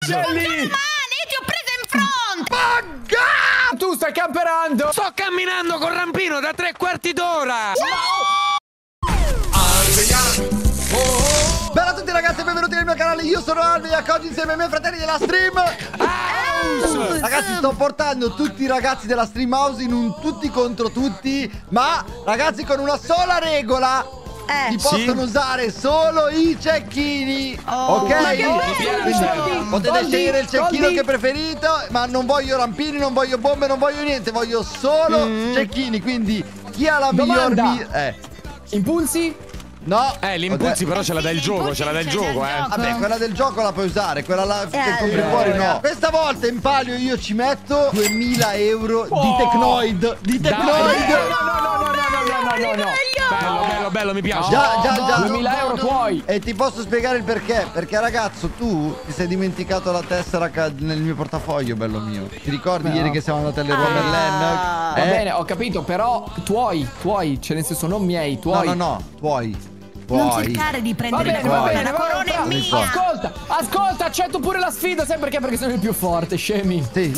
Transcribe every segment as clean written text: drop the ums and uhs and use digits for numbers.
Shelly! Male, ti ho preso in fronte! Poggo! Tu stai camperando! Sto camminando con rampino da 3/4 d'ora! Bella a tutti ragazzi, benvenuti nel mio canale, io sono Albi e oggi insieme ai miei fratelli della Stream Ragazzi, sto portando tutti i ragazzi della Stream House in un tutti contro tutti, ma ragazzi con una sola regola: si possono usare solo i cecchini, ok? Quindi potete scegliere il cecchino che preferite, ma non voglio rampini, non voglio bombe, non voglio niente, voglio solo cecchini. Quindi chi ha la miglior impulsi? No, l'impulsi però ce la dà il gioco, ce la dà il gioco, Vabbè, quella del gioco la puoi usare, quella là che compri fuori no. Questa volta in palio io ci metto 2000 euro di Tecnoid. Di Tecnoid. No. Bello, mi piace. Già. 2000 euro tuoi. E ti posso spiegare il perché. Perché ragazzo, tu ti sei dimenticato la tessera nel mio portafoglio, bello mio. Ti ricordi ieri che siamo andati alle Romerland? Va bene, ho capito, però tuoi, cioè nel senso non miei, tuoi. No, tuoi. Non cercare di prendere la corona, la corona è mia. Ascolta, accetto pure la sfida, sai perché? Perché sono il più forte, scemi. Sì,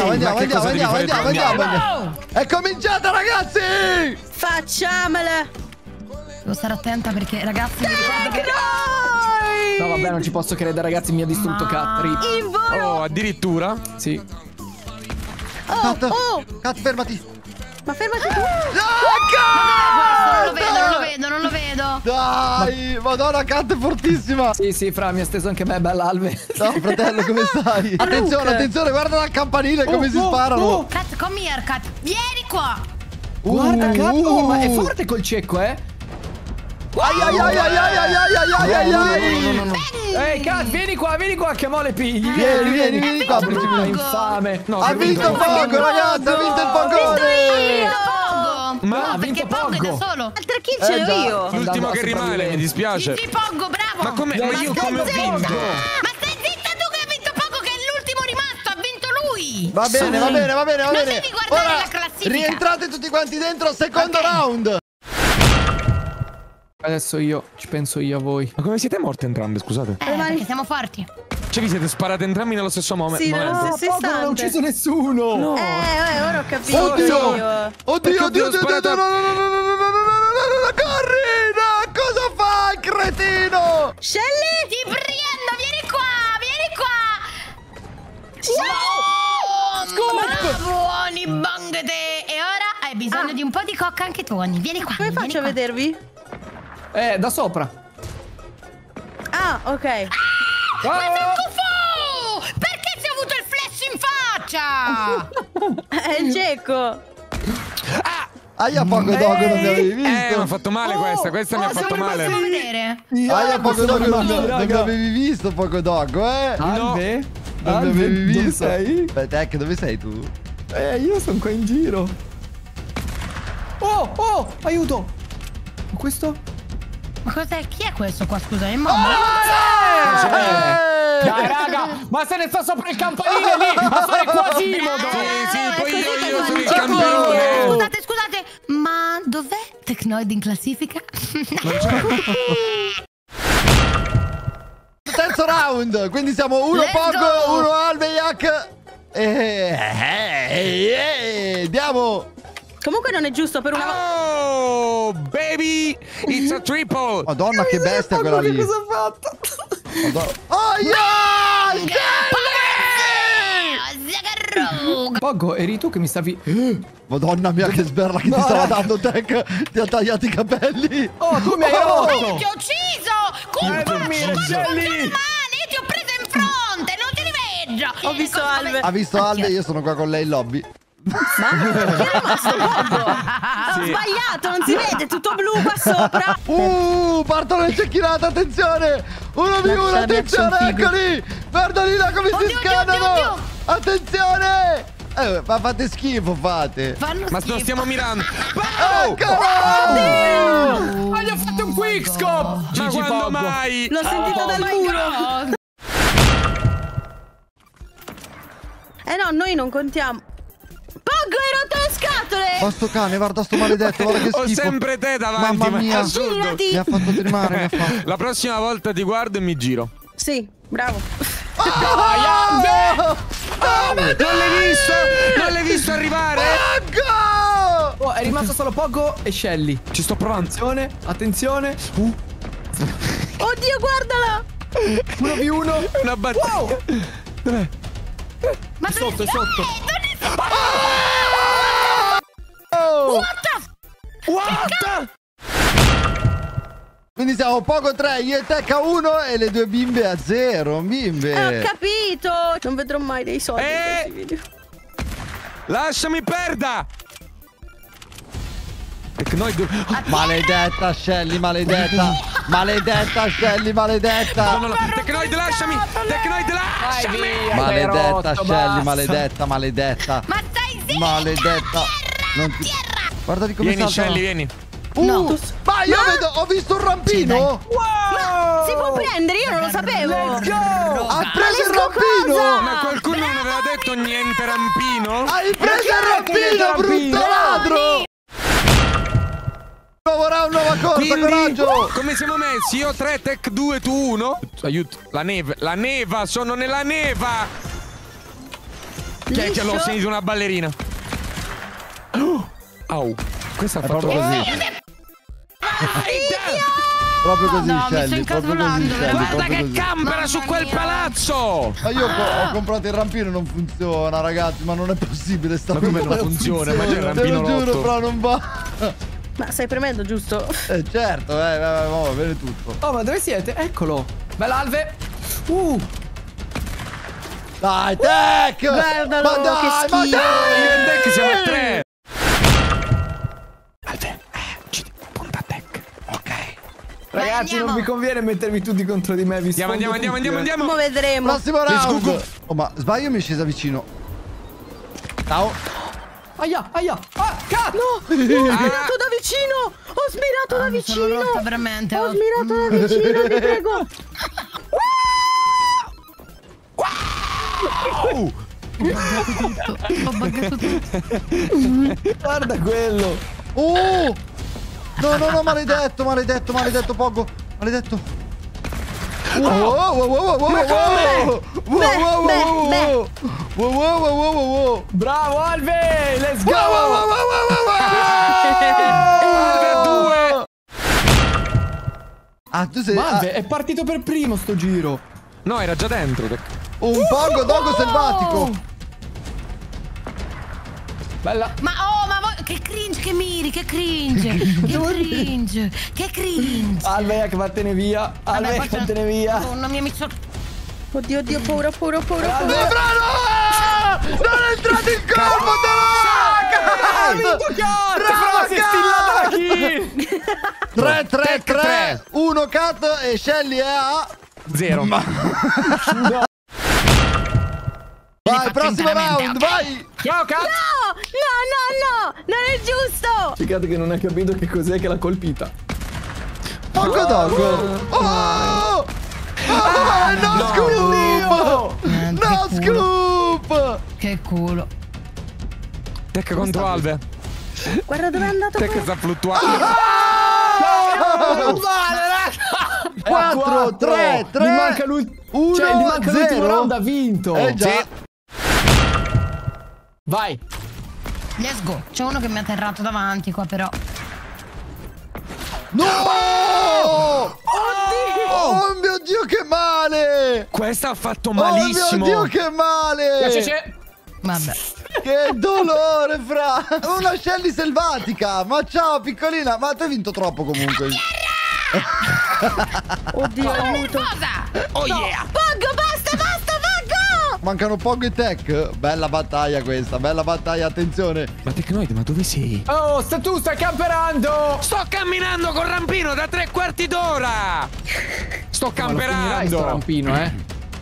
andiamo. È cominciata, ragazzi! Facciamole! Devo stare attenta perché, ragazzi, mi ricordo che... No, vabbè, non ci posso credere, ragazzi, mi ha distrutto Cat. In volo! Oh, addirittura? Sì. Cat, fermati. Ma fermati tu! Non lo vedo. Dai, madonna, Cat è fortissima. Sì, Fra, mi ha steso anche me, bella Alve. No, fratello, come stai? Attenzione, guarda la campanile come si sparano. Cat, come here, Cat. Vieni qua. Guarda, Cat, ma è forte col cecco, Ai. Ehi, Cat, vieni qua, che mo le pigli. Vieni qua, brutta infame. No, ha vinto Pogo, ragazzi, ha vinto il Pogone. Ma perché Poggo è da solo. Altra kill ce l'ho io. L'ultimo che rimane, mi dispiace. Sì, Poggo, bravo. Ma come? Ma io come ho vinto? Ma stai zitta tu che hai vinto Poggo, che è l'ultimo rimasto, ha vinto lui. Va bene. Non devi guardare la classifica. Rientrate tutti quanti dentro, secondo round. Adesso ci penso io a voi. Ma come siete morti entrambi, scusate? Perché siamo forti. Cioè vi siete sparati entrambi nello stesso momento? Sì, nello stesso istante. Non ho ucciso nessuno. No. Ora ho capito. Oddio, sparato... no, corri, no, cosa fai, cretino? Shelly, Ti prendo, vieni qua. Buoni bangete. E ora hai bisogno di un po' di cocca anche tu, Anni. Vieni qua. come faccio a vedervi? Da sopra. Ah, ok. Questo è un cuffo! Perché ti ho avuto il flash in faccia? È il Geco. Aia, Pogo Dog, non mi avevi visto. Mi ha fatto male questa mi ha fatto male. Possiamo vedere? Aia, Pogo Dog, non mi avevi visto, Pogo Dog, Alve? Non mi avevi visto. Dove sei? Aspetta, dove sei tu? Io sono qua in giro. Oh, aiuto. Questo? Ma cos'è? Chi è questo qua? Scusa, è Dai, raga, ma se ne sta sopra il campanile lì a fare Quasimodo. Sì, poi io sono il campione. Scusate, ma dov'è Tecnoid in classifica? Terzo round, quindi siamo uno Pogo, uno Alvejak. Andiamo. Comunque non è giusto per una Oh, baby, it's a triple. Madonna, che bestia quella lì. Cosa ha fatto? Pogo, eri tu che mi stavi... Madonna mia, che sberla che ti stava dando Tech. Ti ha tagliato i capelli. Oh, tu mi hai rotto. Ti ho ucciso! dormire, Shelly. Io ti ho preso in fronte, non ti riveggio. Ho visto Alve. Ha visto Alve e io sono qua con lei in lobby. Ma chi è rimasto Pogo? Ho sbagliato, non si vede, tutto blu qua sopra. Partono le cecchinate, attenzione. 1v1, attenzione, eccoli. Guardali là come si scannano. Attenzione. Ma fate schifo, fate. Ma non stiamo mirando. Ma gli ho fatto un quickscope. Ma quando mai? L'ho sentito dal muro. No, noi non contiamo. Pogo, hai rotto le scatole! Ma sto cane, guarda sto maledetto, guarda che schifo. Ho sempre te davanti. Mamma mia. Assurdo. Mi ha fatto tremare, mi ha fatto. La prossima volta ti guardo e mi giro. Sì, bravo. Non l'hai visto? Non l'hai visto arrivare? Poggo! Oh, è rimasto solo Poggo e Shelly. Ci sto provando. Attenzione, attenzione. Oddio, guardala. 1v1. Una battaglia. Wow. Dov'è? Ma È sotto, è sotto. What? Quindi siamo Poco 3, io e Tech a 1 e le due bimbe a 0. Bimbe. Ho capito. Non vedrò mai dei soldi in questi video. Lasciami perda. Maledetta Shelly, maledetta. Maledetta Shelly, maledetta. No. Tecnoid, lasciami. Tecnoid, lasciami. via. Maledetta rotto, Shelly, basta. maledetta, maledetta. Ma stai zitto! Maledetta. Non ti... Guardati come Vieni, salta. Shelly, vieni. No. Ma io vedo, ho visto un rampino. Ma si può prendere? Io non lo sapevo. Let's go. Ha preso il let's go rampino. cosa? Ma qualcuno non aveva detto niente rampino? Hai preso il il rampino, rampino? brutto ladro. Nuovo round, nuova corsa, Quindi, coraggio. come siamo messi? Io 3, Tech 2, tu 1. Aiuto. La neva, sono nella neva. Chi è che l'ho sentito una ballerina? Au. Questa ha fatto proprio così. Proprio così, No, mi sto Shelly. Proprio così, incavolando, Shelly. Guarda proprio che così. campera su quel palazzo. Ma io ho comprato il rampino e non funziona, ragazzi. Ma non è possibile sta Ma come non funziona? Ma c'è il rampino te lo giuro, rotto. però non va. Ma stai premendo, giusto? Certo, va bene tutto. Oh, ma dove siete? Eccolo. Bella Alve. Dai, Tech! Guardalo, ma dai, che ma schifo. Io dai! e Tech siamo a 3. Alve, punta a Tech. Ok. Ragazzi, non andiamo. vi conviene mettervi tutti contro di me. Vi Andiamo. Mo vedremo. Prossimo Let's go, round. go. Oh, ma sbaglio o mi è scesa vicino? Ciao. Aia. Ah, cazzo. Ho smirato da vicino. Ho smirato da Mi sono rotta vicino. veramente. Ho smirato da vicino, ti prego. Ho buggato tutto. Guarda quello. Oh! No, maledetto, Pogo. Maledetto. Wow. Bravo Alve. Let's go. Alve 2. Ah, tu sei... Ma Alve è partito per primo sto giro. No, era già dentro. Tech. un Pogo Dogo selvatico. Bella. Ma che cringe che miri, che cringe. Che cringe. Alve, vattene via. Alve, Vabbè, vattene via. Madonna mia, mi sono... Oddio, paura. No, non è entrato in colpo, Brava, 3, 1 cut e Shelly è a 0. Vai, prossimo round, vai. Ciao, cazzo. No, non è giusto. Peccato che non hai capito che cos'è che l'ha colpita. Poco Dogo. Oh! No scoop! No scoop! Che culo. Tech contro Alve. Guarda dove è andato. Tech sta fluttuando. 4, 3, Gli manca lui. 1, Cioè, gli manca l'ultimo 0. round, ha vinto. Già. Sì. Vai. Let's go. C'è uno che mi ha atterrato davanti qua però. No! Oh mio Dio, che male! Questa ha fatto malissimo. Oh mio Dio, che male! C'è. Vabbè. Che dolore, fra! Una Shelly selvatica! Ma ciao, piccolina! Ma tu hai vinto troppo comunque. Oddio, aiuto. Cosa? Oh yeah. Pogo, basta, Pogo! Mancano Pogo e Tech. Bella battaglia questa, bella battaglia, attenzione. Ma Tecnoid, ma dove sei? Oh, tu stai camperando. Sto camminando col rampino da 3/4 d'ora. Sto Ma lo finirai sto camperando. rampino,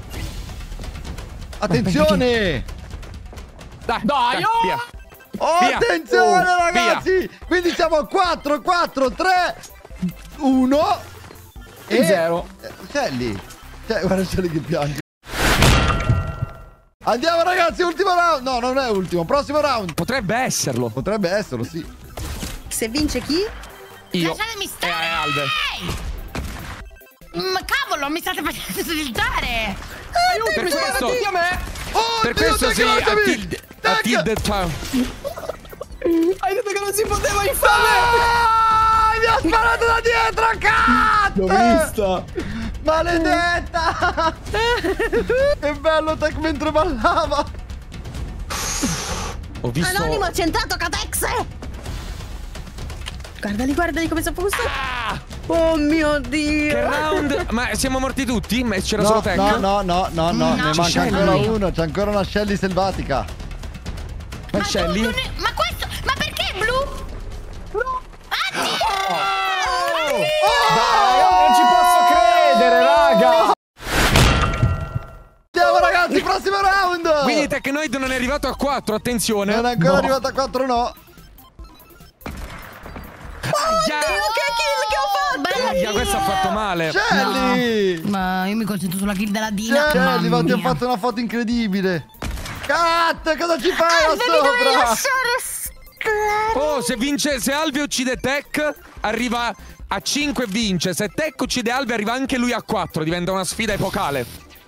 Attenzione! Dai, oh! Via. Oh, Via. attenzione, Oh, ragazzi! Quindi siamo a 4, 3, 1 E 0. Shelly. Guarda Shelly che piange. Andiamo, ragazzi, ultimo round. No, non è ultimo, prossimo round. Potrebbe esserlo. Potrebbe esserlo, sì. Se vince chi? Io. Lasciatemi stare. Alve. Ma cavolo, mi state facendo stiltare. Per questo. a me. Oh Per questo sei a Tilted Town. Hai detto che non si poteva infame. Mi ha sparato da dietro, cazzo! L'ho vista. Maledetta! Che bello Tech mentre ballava. Ho visto... Anonimo ha centrato Catex! Guardali come sono fosse. Oh mio Dio! Che round? Ma siamo morti tutti? Ma c'era No, solo Tech? no, ne manca Shelly. ancora uno. C'è ancora una Shelly selvatica. Ma Shelly? Ma questo... Ma perché blu? Non ci posso credere, raga. Andiamo ragazzi, prossimo round. Quindi Technoid non è arrivato a 4, attenzione. Non è ancora arrivato a 4, no. Aia. Che kill che ho fatto! Aia, questo ha fatto male. Shelly! Ma io mi concentro sulla kill della Dina. Shelly, ma ti ho mia. fatto una foto incredibile. Cat, cosa ci fai là Devi sopra? lasciare Oh, se Alve uccide Tech, arriva a 5 e vince. Se Tech uccide Alve, arriva anche lui a 4. Diventa una sfida epocale.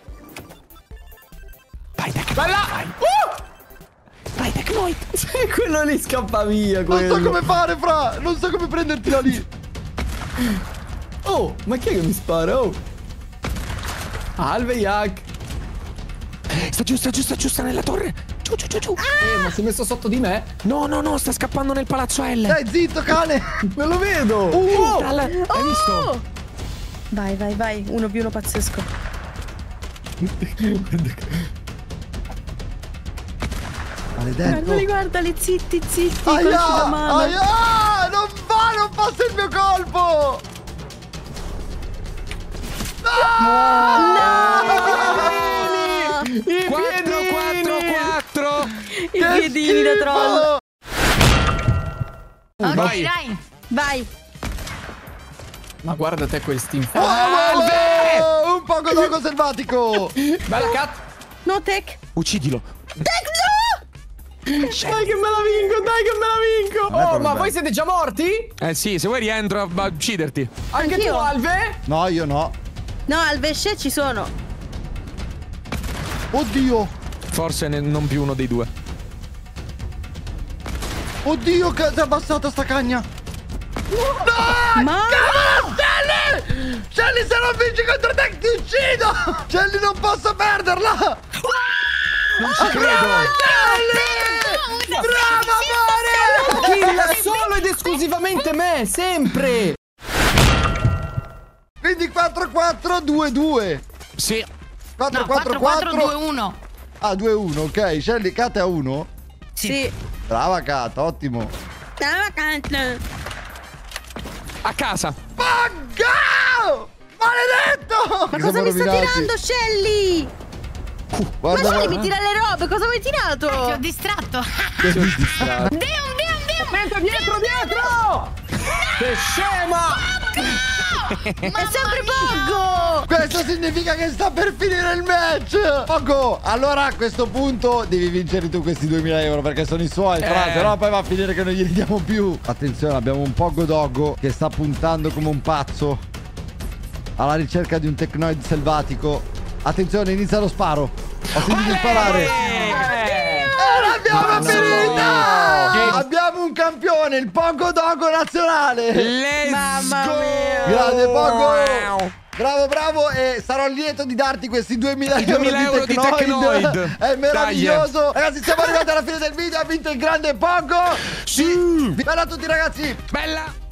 Vai, Tech. Bella. Vai, Technoid. Quello lì scappa via. Non so come fare, fra. Non so come prenderti da lì. Oh, ma chi è che mi spara? Oh. Alve Yak. Sta giusta nella torre. Giù. Ma si è messo sotto di me? No, sta scappando nel palazzo L. Dai, zitto, cane. Non lo vedo. Hai visto? Vai, 1+1 pazzesco. Maledetto. Guardali, zitti, colci da mano. Aia, non passa il mio colpo. I piedini. 4. I piedini da troll. Ok, Vai. dai. Vai. Ma guarda te questi Oh, infami. un poco d'ogo selvatico. Bella cat. No, Tech. Uccidilo. Dai che me la vinco. Non è Oh, proprio ma bello. voi siete già morti? Eh sì, se vuoi rientro a ucciderti. Anche tu, Anch'io. Alve? No, io no. No, Alvesce ci sono. Oddio. Forse non più uno dei due. Oddio, che si è abbassata sta cagna. Ma Shelly! Shelly, se non vinci contro Tech ti uccido! Shelly, non posso perderla! Non ci credo. Shelly! Brava, amore! Killa solo ed esclusivamente me, sempre. Quindi 4-4-2-2. Sì. 4-4-4. 4-4-2-1. Ah, 2-1, ok. Shelly, Cat è a 1. sì. Brava, Cat, ottimo. A casa. Pagga! Maledetto! Ma cosa mi sta tirando, Shelly? Guarda, Ma Shelly guarda. mi tira le robe, cosa mi hai tirato? Ti ho distratto. Deum. Aspetta, dietro! Che scema! È sempre Poggo! Questo significa che sta per finire il match. Poco. Allora a questo punto devi vincere tu questi 2000 euro perché sono i suoi, fra, se no poi va a finire che non glieli diamo più. Attenzione, abbiamo un Pogo Doggo che sta puntando come un pazzo alla ricerca di un Technoid selvatico. Attenzione, inizia lo sparo. Ho sentito sparare. L'abbiamo finita! Abbiamo un campione, il Pogo Doggo nazionale. Let's Mamma go. mia. Grande Pogo! Wow. Bravo, e sarò lieto di darti questi 2000 euro di Technoid. È meraviglioso. Ragazzi, siamo arrivati alla fine del video. Ha vinto il grande Pogo. Sì. Bella a tutti, ragazzi. Bella.